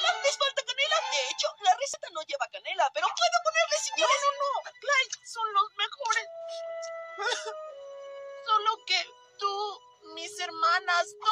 Les falta canela. De hecho, la receta no lleva canela, pero puedo ponerle si quieres. No. Clyde, son los mejores. Solo que tú, mis hermanas,